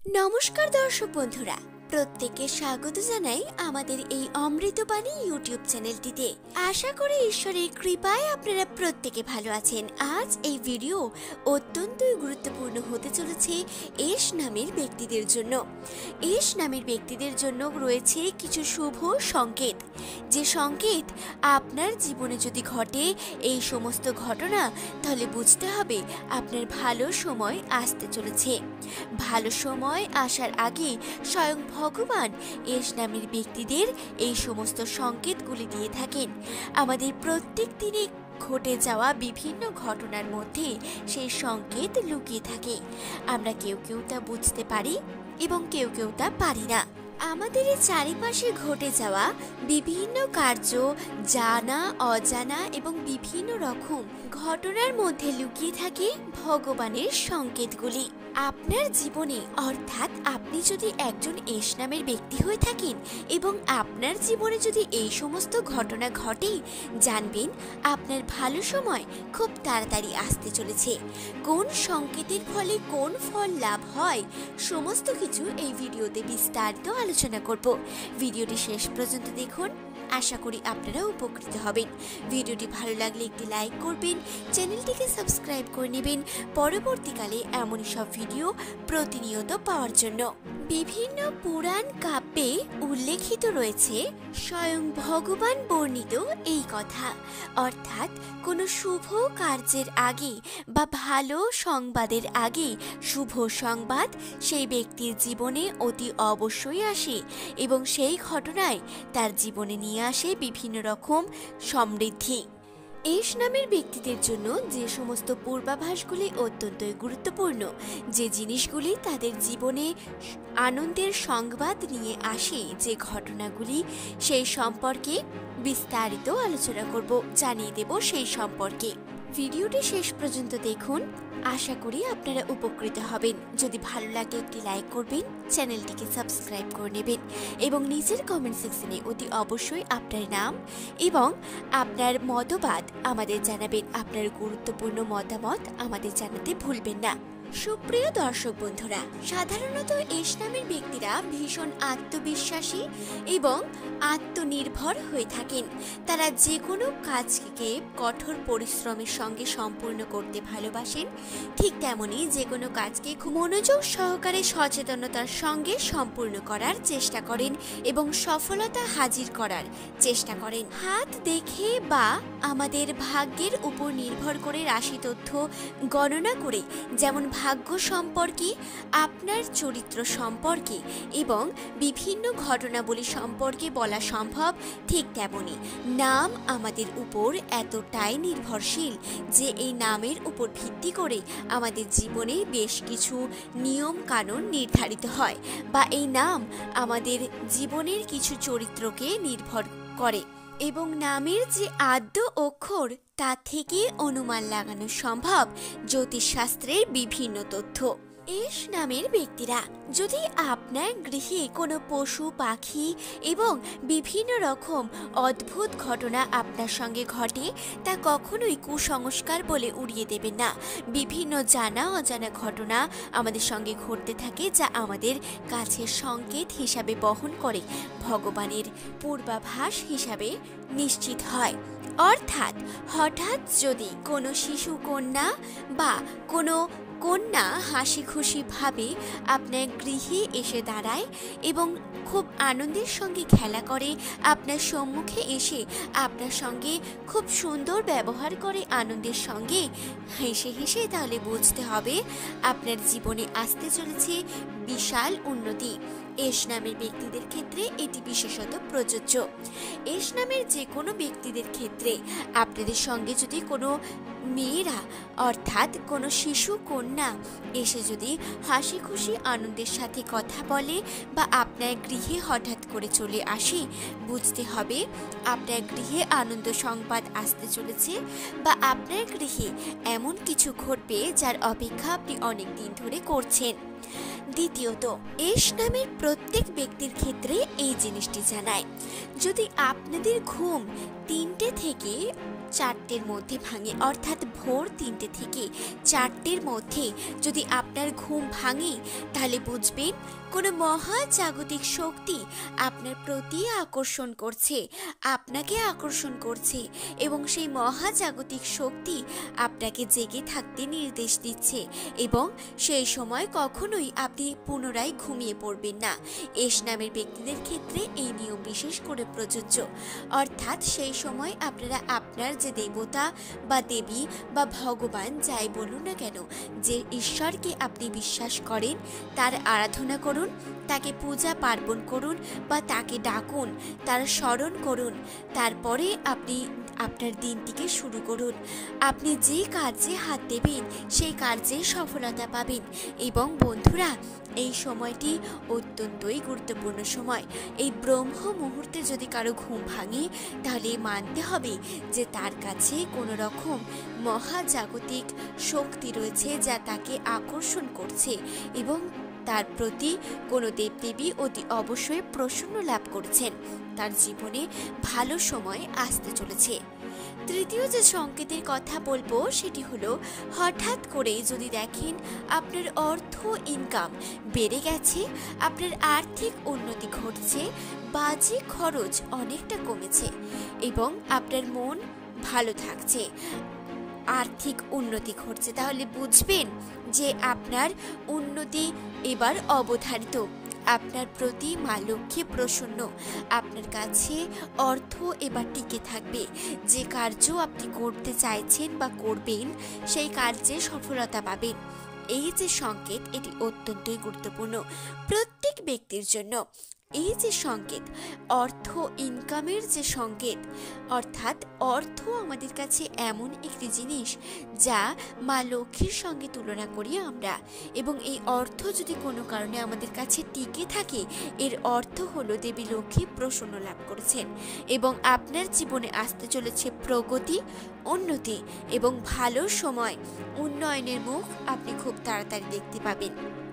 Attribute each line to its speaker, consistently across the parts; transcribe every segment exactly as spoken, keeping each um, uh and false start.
Speaker 1: নমস্কার দর্শক বন্ধুরা, প্রত্যেককে স্বাগত জানাই আমাদের এই অমৃতবাণী ইউটিউব চ্যানেলটিতে। আশা করি ঈশ্বরের কৃপায় আপনারা প্রত্যেকে ভালো আছেন। আজ এই ভিডিও অত্যন্তই গুরুত্বপূর্ণ হতে চলেছে এস নামের ব্যক্তিদের জন্য। এস নামের ব্যক্তিদের জন্য রয়েছে কিছু শুভ সংকেত, যে সংকেত আপনার জীবনে যদি ঘটে এই সমস্ত ঘটনা, তাহলে বুঝতে হবে আপনার ভালো সময় আসতে চলেছে। ভালো সময় আসার আগে স্বয়ং ভগবান এস নামের ব্যক্তিদের এই সমস্ত সংকেতগুলি দিয়ে থাকেন। আমাদের প্রত্যেক দিনে ঘটে যাওয়া বিভিন্ন ঘটনার মধ্যে সেই সংকেত লুকিয়ে থাকে। আমরা কেউ কেউ তা বুঝতে পারি এবং কেউ কেউ তা পারি না। আমাদের চারিপাশে ঘটে যাওয়া বিভিন্ন কার্য, জানা অজানা এবং বিভিন্ন রকম ঘটনার মধ্যে লুকিয়ে থাকে ভগবানের সংকেতগুলি। আপনার জীবনে, অর্থাৎ আপনি যদি একজন এস নামের ব্যক্তি হয়ে থাকেন এবং আপনার জীবনে যদি এই সমস্ত ঘটনা ঘটে, জানবেন আপনার ভালো সময় খুব তাড়াতাড়ি আসতে চলেছে। কোন সংকেতের ফলে কোন ফল লাভ হয়, সমস্ত কিছু এই ভিডিওতে বিস্তারিত আলোচনা করব। ভিডিওটি শেষ পর্যন্ত দেখুন, আশা করি আপনারা উপকৃত হবেন। ভিডিওটি ভালো লাগলে একটি লাইক করবেন, চ্যানেলটিকে সাবস্ক্রাইব করে নেবেন পরবর্তীকালে এমনই সব ভিডিও প্রতিনিয়ত পাওয়ার জন্য। বিভিন্ন পুরাণ কাব্যে উল্লেখিত রয়েছে স্বয়ং ভগবান বর্ণিত এই কথা, অর্থাৎ কোনো শুভ কার্যের আগে বা ভালো সংবাদের আগে শুভ সংবাদ সেই ব্যক্তির জীবনে অতি অবশ্যই আসে এবং সেই ঘটনায় তার জীবনে নিয়ে আসে বিভিন্ন রকম সমৃদ্ধি। এস নামের ব্যক্তিদের জন্য যে সমস্ত পূর্বাভাসগুলি অত্যন্তই গুরুত্বপূর্ণ, যে জিনিসগুলি তাদের জীবনে আনন্দের সংবাদ নিয়ে আসে, যে ঘটনাগুলি, সেই সম্পর্কে বিস্তারিত আলোচনা করব, জানিয়ে দেব সেই সম্পর্কে। ভিডিওটি শেষ পর্যন্ত দেখুন, আশা করি আপনারা উপকৃত হবেন। যদি ভালো লাগে একটি লাইক করবেন, চ্যানেলটিকে সাবস্ক্রাইব করে নেবেন এবং নিজের কমেন্ট সেকশনে অতি অবশ্যই আপনার নাম এবং আপনার মতবাদ আমাদের জানাবেন। আপনার গুরুত্বপূর্ণ মতামত আমাদের জানাতে ভুলবেন না। সুপ্রিয় দর্শক বন্ধুরা, সাধারণত এস নামের ব্যক্তিরা ভীষণ আত্মবিশ্বাসী এবং আত্মনির্ভর হয়ে থাকেন। তারা যে কোনো কাজকে কঠোর পরিশ্রমের সঙ্গে সম্পূর্ণ করতে ভালোবাসেন, ঠিক তেমনি যে কোনো কাজকে খুব মনোযোগ সহকারে সচেতনতার সঙ্গে সম্পূর্ণ করার চেষ্টা করেন এবং সফলতা হাজির করার চেষ্টা করেন। হাত দেখে বা আমাদের ভাগ্যের উপর নির্ভর করে রাশি তথ্য গণনা করে যেমন ভাগ্য সম্পর্কে, আপনার চরিত্র সম্পর্কে এবং বিভিন্ন ঘটনাবলী সম্পর্কে বলা সম্ভব, ঠিক তেমনি নাম আমাদের উপর এতটাই নির্ভরশীল যে এই নামের উপর ভিত্তি করে আমাদের জীবনে বেশ কিছু নিয়ম কানুন নির্ধারিত হয়, বা এই নাম আমাদের জীবনের কিছু চরিত্রকে নির্ভর করে এবং নামের যে আদ্য অক্ষর তা থেকে অনুমান লাগানো সম্ভব জ্যোতিষশাস্ত্রের বিভিন্ন তথ্য। এস নামের ব্যক্তিরা যদি আপনার গৃহে কোনো পশু পাখি এবং বিভিন্ন রকম অদ্ভুত ঘটনা আপনার সঙ্গে ঘটে, তা কখনোই কুসংস্কার বলে উড়িয়ে দেবেন না। বিভিন্ন জানা অজানা ঘটনা আমাদের সঙ্গে ঘটতে থাকে, যা আমাদের কাছে সংকেত হিসাবে বহন করে ভগবানের পূর্বাভাস হিসাবে নিশ্চিত হয়। অর্থাৎ হঠাৎ যদি কোনো শিশু কন্যা বা কোনো কন্যা হাসি খুশি ভাবে আপনার গৃহে এসে দাঁড়ায় এবং খুব আনন্দের সঙ্গে খেলা করে, আপনার সম্মুখে এসে আপনার সঙ্গে খুব সুন্দর ব্যবহার করে আনন্দের সঙ্গে হেসে হেসে, তাহলে বুঝতে হবে আপনার জীবনে আসতে চলেছে বিশাল উন্নতি। এস নামের ব্যক্তিদের ক্ষেত্রে এটি বিশেষত প্রযোজ্য। এস নামের যে কোনো ব্যক্তিদের ক্ষেত্রে আপনাদের সঙ্গে যদি কোনো মেয়েরা, অর্থাৎ কোনো শিশু কন্যা এসে যদি হাসি খুশি আনন্দের সাথে কথা বলে বা আপনার গৃহে হঠাৎ করে চলে আসে, বুঝতে হবে আপনার গৃহে আনন্দ সংবাদ আসতে চলেছে বা আপনার গৃহে এমন কিছু ঘটবে যার অপেক্ষা আপনি অনেক দিন ধরে করছেন। দ্বিতীয়ত, এস নামের প্রত্যেক ব্যক্তির ক্ষেত্রে এই জিনিসটি জানায়, যদি আপনাদের ঘুম তিনটে থেকে চারটের মধ্যে ভাঙে, অর্থাৎ ভোর তিনটে থেকে চারটের মধ্যে যদি আপনার ঘুম ভাঙে তাহলে বুঝবেন কোনো মহাজাগতিক শক্তি আপনার প্রতি আকর্ষণ করছে, আপনাকে আকর্ষণ করছে এবং সেই মহাজাগতিক শক্তি আপনাকে জেগে থাকতে নির্দেশ দিচ্ছে এবং সেই সময় কখনোই আপনি পুনরায় ঘুমিয়ে পড়বেন না। এস নামের ব্যক্তিদের ক্ষেত্রে এই নিয়ম বিশেষ করে প্রযোজ্য, অর্থাৎ সেই সময় আপনারা আপনার যে দেবতা বা দেবী বা ভগবান যাই বলুন না কেন, যে ঈশ্বরকে আপনি বিশ্বাস করেন তার আরাধনা করুন, তাকে পূজা পার্বণ করুন বা তাকে ডাকুন, তার স্মরণ করুন। তারপরে আপনি আপনার দিনটিকে শুরু করুন। আপনি যে কাজে হাত দেবেন সেই কার্যে সফলতা পাবেন। এবং বন্ধুরা, এই সময়টি অত্যন্তই গুরুত্বপূর্ণ সময়। এই ব্রহ্ম মুহূর্তে যদি কারো ঘুম ভাঙে তাহলে মানতে হবে যে তার কাছে কোনো রকম মহাজাগতিক শক্তি রয়েছে যা তাকে আকর্ষণ করছে এবং তার প্রতি কোনো দেবদেবী অতি অবশ্যই প্রসন্ন লাভ করছেন। তার জীবনে ভালো সময় আসতে চলেছে। তৃতীয় যে সংকেতের কথা বলবো সেটি হলো, হঠাৎ করে যদি দেখেন আপনার অর্থ ইনকাম বেড়ে গেছে, আপনার আর্থিক উন্নতি ঘটছে, বাজে খরচ অনেকটা কমেছে এবং আপনার মন ভালো থাকছে, আর্থিক উন্নতি ঘটছে, তাহলে বুঝবেন যে আপনার উন্নতি এবার অবধারিত। আপনার প্রতি মা লক্ষ্মী প্রসন্ন, আপনার কাছে অর্থ এবার টিকে থাকবে। যে কার্য আপনি করতে চাইছেন বা করবেন সেই কার্যে সফলতা পাবেন। এই যে সংকেত, এটি অত্যন্তই গুরুত্বপূর্ণ প্রত্যেক ব্যক্তির জন্য। এই যে সংকেত, অর্থ ইনকামের যে সংকেত, অর্থাৎ অর্থ আমাদের কাছে এমন একটি জিনিস যা মা লক্ষ্মীর সঙ্গে তুলনা করি আমরা, এবং এই অর্থ যদি কোনো কারণে আমাদের কাছে টিকে থাকে এর অর্থ হলো দেবী লক্ষ্মী প্রসন্ন লাভ করেছেন এবং আপনার জীবনে আসতে চলেছে প্রগতি, উন্নতি এবং ভালো সময়, উন্নয়নের মুখ আপনি খুব তাড়াতাড়ি দেখতে পাবেন।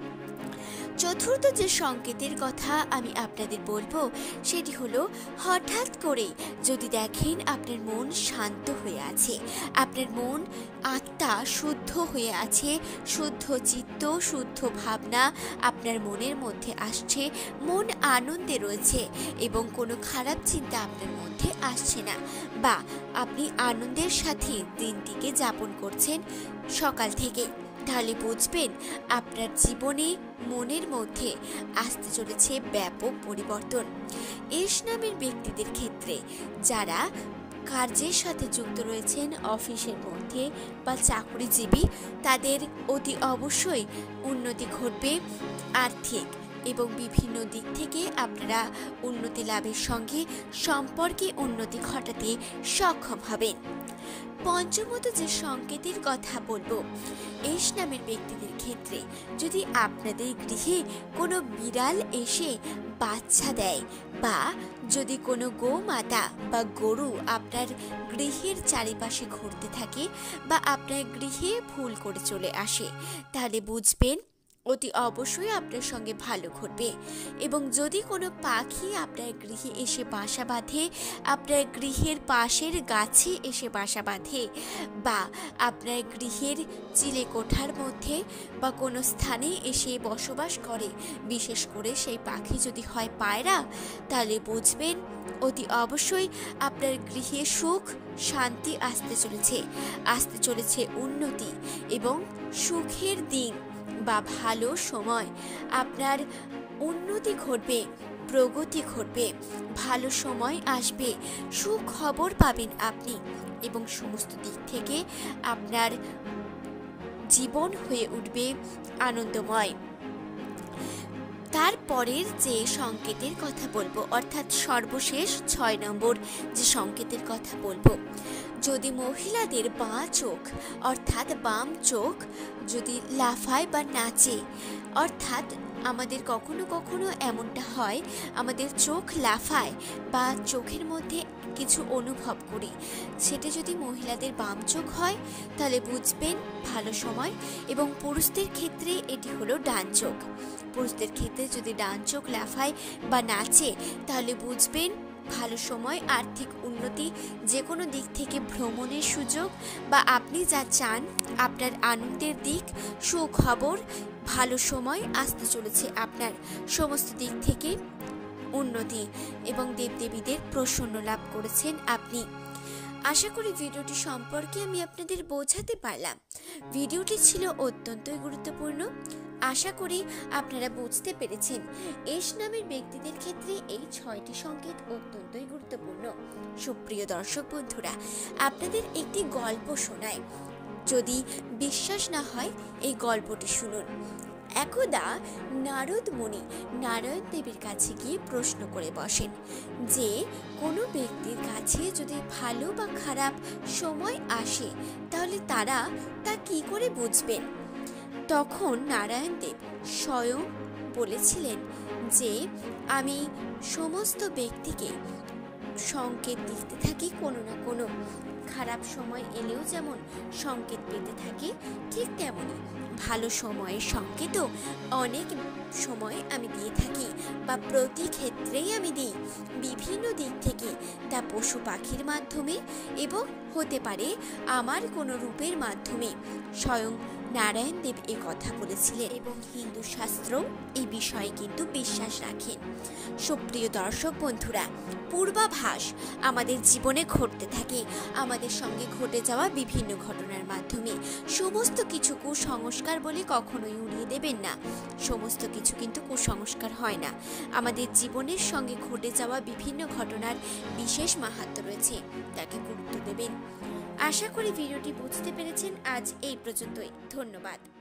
Speaker 1: চতুর্থ যে সংকেতের কথা আমি আপনাদের বলবো সেটি হলো, হঠাৎ করে যদি দেখেন আপনার মন শান্ত হয়ে আছে, আপনার মন আত্মা শুদ্ধ হয়ে আছে, শুদ্ধ চিত্ত, শুদ্ধ ভাবনা আপনার মনের মধ্যে আসছে, মন আনন্দে রয়েছে এবং কোনো খারাপ চিন্তা আপনার মধ্যে আসছে না, বা আপনি আনন্দের সাথে দিনটিকে যাপন করছেন সকাল থেকে, তাহলে বুঝবেন আপনার জীবনে মনের মধ্যে আসতে চলেছে ব্যাপক পরিবর্তন। এস নামের ব্যক্তিদের ক্ষেত্রে যারা কার্যের সাথে যুক্ত রয়েছেন অফিসের মধ্যে বা চাকরিজীবী, তাদের অতি অবশ্যই উন্নতি ঘটবে আর্থিক এবং বিভিন্ন দিক থেকে আপনারা উন্নতি লাভের সঙ্গে সম্পর্কে উন্নতি ঘটাতে সক্ষম হবেন। পঞ্চমত যে সংকেতের কথা বলবো, এস নামের ব্যক্তিদের ক্ষেত্রে যদি আপনাদের গৃহে কোনো বিড়াল এসে বাচ্চা দেয় বা যদি কোনো গোমাতা বা গরু আপনার গৃহের চারিপাশে ঘুরতে থাকে বা আপনার গৃহে ভুল করে চলে আসে, তাহলে বুঝবেন অতি অবশ্যই আপনার সঙ্গে ভালো ঘটবে। এবং যদি কোনো পাখি আপনার গৃহে এসে বাসা বাঁধে, আপনার গৃহের পাশের গাছে এসে বাসা বাঁধে বা আপনার গৃহের চিলে কোঠার মধ্যে বা কোনো স্থানে এসে বসবাস করে, বিশেষ করে সেই পাখি যদি হয় পায়রা, তাহলে বুঝবেন অতি অবশ্যই আপনার গৃহে সুখ শান্তি আসতে চলেছে, আসতে চলেছে উন্নতি এবং সুখের দিন বা ভালো সময়। আপনার উন্নতি ঘটবে, প্রগতি ঘটবে, ভালো সময় আসবে, সুখবর পাবেন আপনি এবং সমস্ত দিক থেকে আপনার জীবন হয়ে উঠবে আনন্দময়। তারপরের যে সংকেতের কথা বলবো, অর্থাৎ সর্বশেষ ছয় নম্বর যে সংকেতের কথা বলবো, যদি মহিলাদের বাঁ চোখ অর্থাৎ বাম চোখ যদি লাফায় বা নাচে, অর্থাৎ আমাদের কখনো কখনো এমনটা হয় আমাদের চোখ লাফায় বা চোখের মধ্যে কিছু অনুভব করি, সেটা যদি মহিলাদের বাম চোখ হয় তাহলে বুঝবেন ভালো সময়। এবং পুরুষদের ক্ষেত্রে এটি হলো ডান চোখ। পুরুষদের ক্ষেত্রে যদি ডান চোখ লাফায় বা নাচে তাহলে বুঝবেন ভালো সময়, আর্থিক উন্নতি, যে কোনো দিক থেকে ভ্রমণের সুযোগ বা আপনি যা চান আপনার আনন্দের দিক, সুখবর, ভালো সময় আসতে চলেছে। আপনার সমস্ত দিক থেকে উন্নতি এবং দেবদেবীদের প্রসন্ন লাভ করেছেন আপনি। আশা করি ভিডিওটি সম্পর্কে আমি আপনাদের বোঝাতে পারলাম। ভিডিওটি ছিল অত্যন্তই গুরুত্বপূর্ণ। আশা করি আপনারা বুঝতে পেরেছেন। এস নামের ব্যক্তিদের ক্ষেত্রে এই ছয়টি সংকেত অত্যন্তই গুরুত্বপূর্ণ। সুপ্রিয় দর্শক বন্ধুরা, আপনাদের একটি গল্প শোনায়। যদি বিশ্বাস না হয় এই গল্পটি শুনুন। একদা নারদ মুনি নারায়ণ দেবের কাছে গিয়ে প্রশ্ন করে বসেন যে কোনো ব্যক্তির কাছে যদি ভালো বা খারাপ সময় আসে তাহলে তারা তা কি করে বুঝবেন। তখন নারায়ণ দেব স্বয়ং বলেছিলেন যে আমি সমস্ত ব্যক্তিকে সংকেত দিতে থাকি, কোনো না কোনো খারাপ সময় এলেও যেমন সংকেত পেতে থাকি, ঠিক তেমনই ভালো সময়ের সংকেতও অনেক সময় আমি দিয়ে থাকি বা প্রতি ক্ষেত্রেই আমি দিই। বিভিন্ন দিক থেকে তা পশু পাখির মাধ্যমে এবং হতে পারে আমার কোনো রূপের মাধ্যমে। স্বয়ং নারায়ণ দেব এ কথা বলেছিলেন এবং হিন্দু শাস্ত্র এই বিষয়ে কিন্তু বিশ্বাস রাখেন। সুপ্রিয় দর্শক বন্ধুরা, পূর্বাভাস আমাদের জীবনে ঘটতে থাকে, আমাদের সঙ্গে ঘটে যাওয়া বিভিন্ন ঘটনার মাধ্যমে। সমস্ত কিছু কুসংস্কার বলে কখনোই উড়িয়ে দেবেন না। সমস্ত কিছু কিন্তু কুসংস্কার হয় না। আমাদের জীবনের সঙ্গে ঘটে যাওয়া বিভিন্ন ঘটনার বিশেষ মাহাত্ম্য রয়েছে, তাকে গুরুত্ব দেবেন। আশা করি ভিডিওটি বুঝতে পেরেছেন। আজ এই পর্যন্তই। ধন্যবাদ।